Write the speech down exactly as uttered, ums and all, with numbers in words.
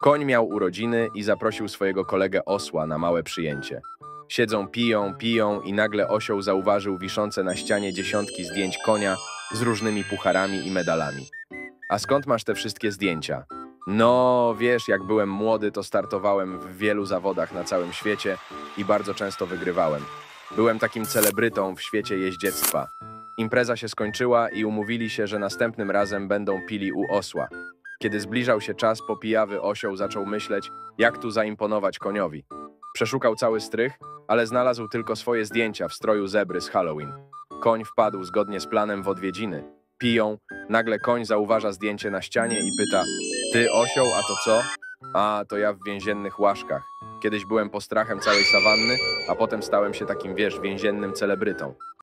Koń miał urodziny i zaprosił swojego kolegę osła na małe przyjęcie. Siedzą, piją, piją i nagle osioł zauważył wiszące na ścianie dziesiątki zdjęć konia z różnymi pucharami i medalami. A skąd masz te wszystkie zdjęcia? No, wiesz, jak byłem młody, to startowałem w wielu zawodach na całym świecie i bardzo często wygrywałem. Byłem takim celebrytą w świecie jeździectwa. Impreza się skończyła i umówili się, że następnym razem będą pili u osła. Kiedy zbliżał się czas, popijawy osioł zaczął myśleć, jak tu zaimponować koniowi. Przeszukał cały strych, ale znalazł tylko swoje zdjęcia w stroju zebry z Halloween. Koń wpadł zgodnie z planem w odwiedziny. Piją, nagle koń zauważa zdjęcie na ścianie i pyta: ty osioł, a to co? A, to ja w więziennych łaszkach. Kiedyś byłem postrachem całej sawanny, a potem stałem się takim, wiesz, więziennym celebrytą.